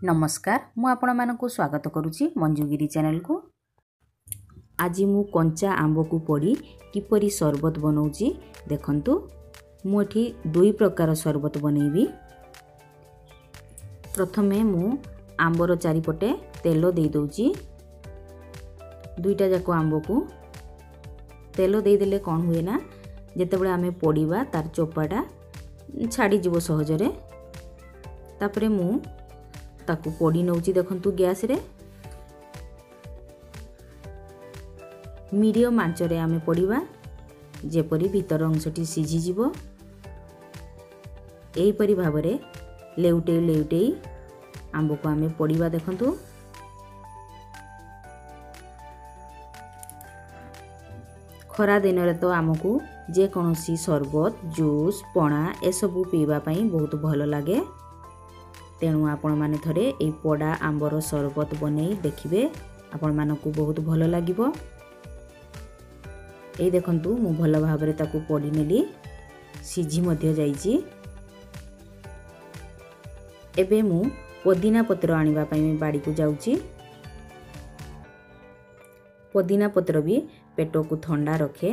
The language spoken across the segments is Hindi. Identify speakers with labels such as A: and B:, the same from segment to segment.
A: नमस्कार मु आपण मानकु स्वागत करुच्ची मंजुगिरी चैनल को। आज मु कंचा आंब को पड़ी किपरि शरबत बनाऊँगी देखंतु। मुठी दुई प्रकार शरबत बनैबी। प्रथमे मु आंबर चारिपटे तेल दे दउची। दुईटा जाक आंब को तेल दे देले कौन हुए ना जेतेबेले आमे पड़ीबा तार चोपाटा छाड़ी जीवो सहजरे। तापरे मु ताकू पड़ी नौची देखंतु गैस रे मीडियम आंच रे आमे पड़ीबा जेपरी भीतर अंशटी सिझी जीवो। एही परी भाबरे लेउटेई लेउटेई आंब को आमे पड़ीबा देखंतु। खरा दिन रे तो आमको जे कोनोसी शरबत जूस पणा ए सबु पीवा पई बहुत भलो लागे। तेणु आपण माने थरे ए पड़ा आंबर शरबत बनै देखिबे आपण मानकु बहुत भलो लागिबो। ए देखंतु मु भलो भाबरे ताकू पड़ी नेली सिझी मध्य जाईची। एबे मु पुदीना पत्र आनिबा पई बाड़ी को जाउची। पुदीना पत्र भी पेट को ठंडा रखे।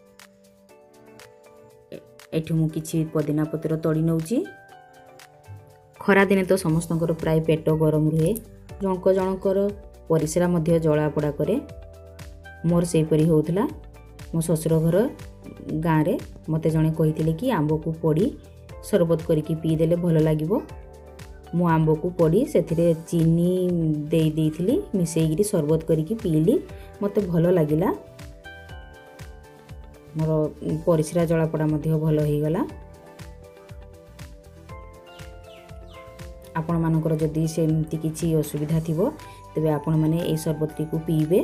A: एठु मु किछि पुदीना पत्र तोड़ी नउची। खरा दिने तो समस्तंकर प्राय पेट गरम रुहे। जनक जनकर परिस्रा मध्य जला पड़ा करे। मोर से परी होउथला। मो ससुर घर गाँ रे मते जणे कहिथिले कि आंब को पड़ी शरबत करिकि पी देले भलो लागिबो। मु आंब को पड़ी सेथिरे चीनी देई देइथिली मिसेइगिरी शरबत करिकि पीली। मते भलो लागिला। मोर परिस्रा जला पड़ा मध्य भलो हेई गला। आपण मानकर जदि सेमती किछि असुविधा थिबो तबे आपण माने ए शरबत को पीबे।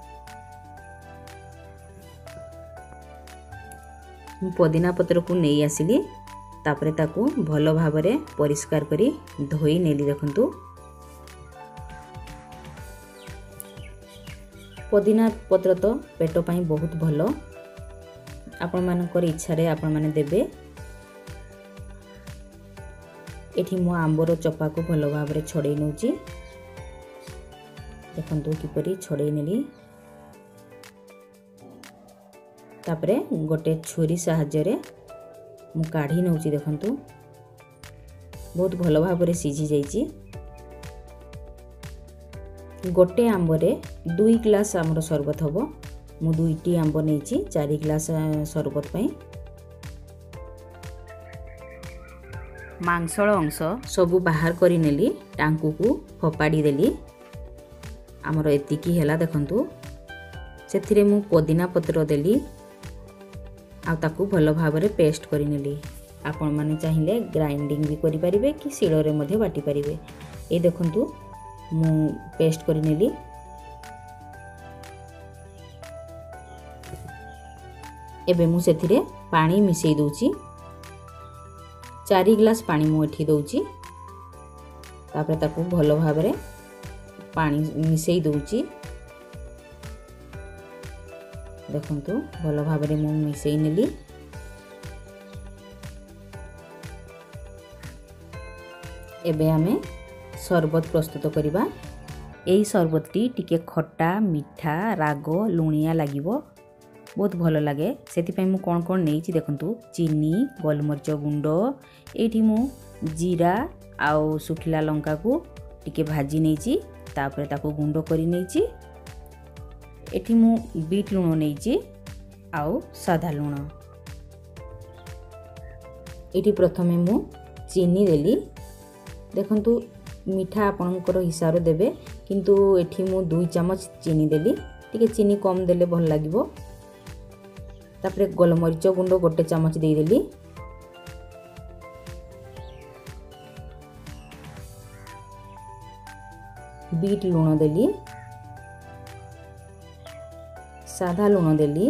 A: मु पुदीना पत्र को नै आसिली। तापरे ताकू भलो भाबरे परिष्कार करी धोई नेली देखंतु। पुदीना पत्र तो पेट पई बहुत भलो। आपण मानकर इच्छा रे आपण माने देबे। एठी मो आंबर चपा को भलो भाबरे छड़े नउची। देखंतु किपरि छड़े नेली। तापरे गोटे छुरी सहाय्य रे मु काढी नउची देखंतु। बहुत भलो भाबरे सिझी जाईची। गोटे आंबरे 2 ग्लास आमर शरबत हबो। मु 2टी आंब नेची 4 ग्लास शरबत पई। मांसल अंश सबू बाहर करी नेली। टांकू को फपाड़ी देली। आमर एतिकी हेला देखंतु। सेथिरे मु पुदीना पत्र देली आ ताकू भलो भाबरे पेस्ट करी नेली। आपण माने चाहिले ग्राइंडिंग भी करि परिबे कि शिଳରେ मध्ये बाटी परिबे। ए देखंतु मु पेस्ट करी नेली। एबे मु सेथिरे पानी मिसेई दोची। 4 ग्लास पानी मु एठी दोची। तापरे ताकू भलो भाबरे पानी मिसेई दोची। देखंतु भलो भाबरे मु मिसेई नेली। एबे आमे शरबत प्रस्तुत करिबा। एई शरबतटी टिके खट्टा मिठा राग लुणिया लागिबो। बहुत भलो लागे। सेति पई मु कोन कोन नेइची देखंतु। चीनी गोलमरिच गुंड एठी मु जीरा आउ सुखिला लंका को टिके भाजी नेइची। तापरे ताको गुंड करी नेइची। एठी मु बीट लूण नेइची आउ सादा लूण। एठी प्रथमे मु चीनी देली। देखंतु मिठा आपनकर हिसाब देबे किंतु एठी मु 2 चम्मच चीनी देली। टिके चीनी कम देले भल लागिबो। तापरे गोलमरिच गुंड 1 चम्मच दे देली। बीट लूण देली। सादा लूण देली।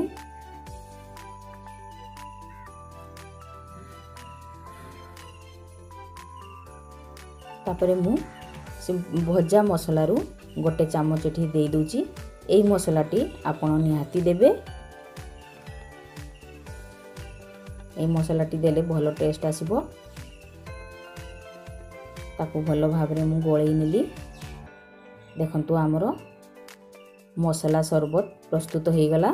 A: तापरे मु भजा मसला रु 1 चम्मच एठी दे दोची। एई मसलाटी आपण निहाती देबे। ए मसलाटी देले भलो टेस्ट आसीबो। ताकू भल भाव में गोलई नेली। देखंतु आमर मसला शरबत प्रस्तुत हो गला।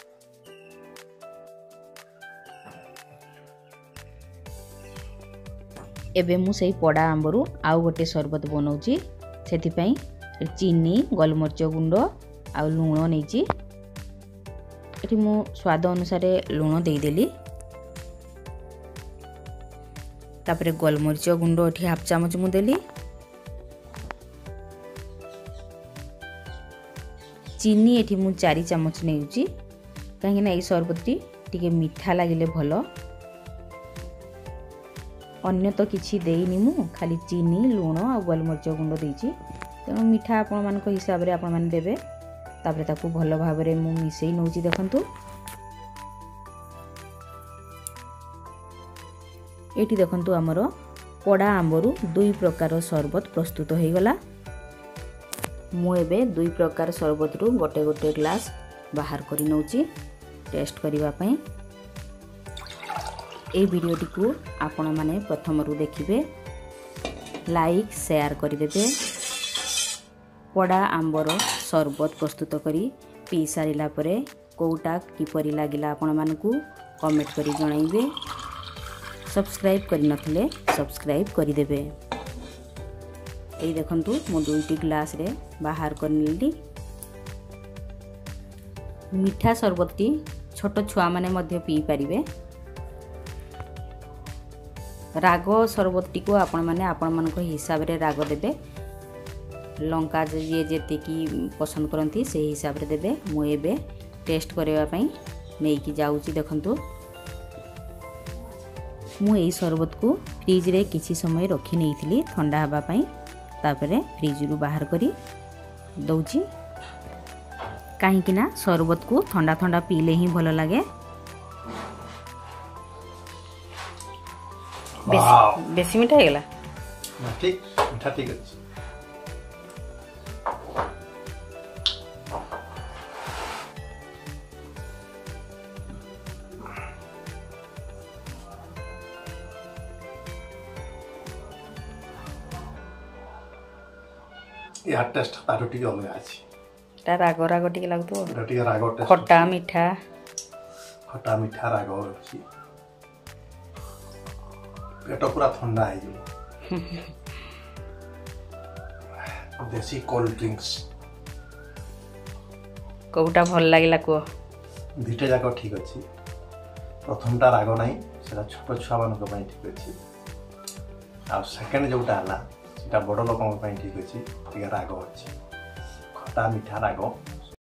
A: एबे मु सही पड़ा आंबरू आउ गोटे शरबत बनाऊँगी। सेथिपाई चीनी गोलमरीच गुंड आउ लुण नहीं ये मु स्वाद अनुसार लुण देदेली। तापरे गोलमरीच गुंड ये हाफ चामच मुदेली। चीनी ये मु 4 चामच नेउची कहीं ना ये शरबत टी मीठा लगिले भल। अन्य तो किसी देनी मु खाली चीनी लुण आ गोलमरीच गुंड देइची तेणु मीठा आपण मान हिसाब रे आपण मान देबे। तापरे ताकू भल भाव में मु मिसई नउची। देखंतु एटी देखंतु हमर पड़ा आंबरू 2 प्रकार शरबत प्रस्तुत हो गला। मु एबे 2 प्रकार शरबत रु गोटे गोटे ग्लास बाहर करी नउची टेस्ट करिवा पई। ए वीडियोटी को आपण माने प्रथम रु देखिबे, लाइक शेयर करिदेबे। पड़ा आंबर शरबत प्रस्तुत करी पी सारिला परे कोटा किपरि लागिला आपण मानकू कमेंट करी जणाइबे। सब्सक्राइब करि नथिले सब्सक्राइब करिदेबे। एई देखंतु मो 2टी ग्लास रे बाहर करनेली। मीठा शरबतटी छोट छुआ माने मध्य पी पारिबे। राग शरबतटी को आपण माने आपण मान हिसाब रे राग देबे। लंका जे जेते की पसंद करती से हिसाब रे देबे। मु एबे टेस्ट करबा पई नेकी जाउची। देखंतु मु एई शरबत को फ्रिज रे किछि समय रखी नेइथिली ठंडा हबा पई। तापरे फ्रिज रु बाहर करी दउची काहे कि ना शरबत को ठंडा ठंडा पीले ही भल लागे। बेसी मीठा हेगला
B: ठीक मीठा ठीक अछि। या टेस्ट तारो टिके अलग अछि।
A: ता राग राग टिके लागतो।
B: एटा टिके राग टेस्ट
A: खट्टा मीठा राग
B: अछि। पेट पूरा ठंडा है देसी कोल्ड ड्रिंक्स
A: कोटा भल लागिला को
B: दुईटा जाक ठीक अच्छी। प्रथमटा राग ना से छोट छुआ मान ठीक अच्छी। आ सेकेंड जोटा है बड़ लोक ठीक अच्छी राग अच्छी खटा मीठा राग।